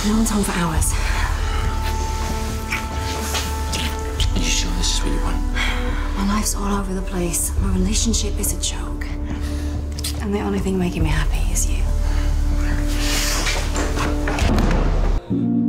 No one's home for hours. Are you sure this is what you want? My life's all over the place. My relationship is a joke. And the only thing making me happy is you.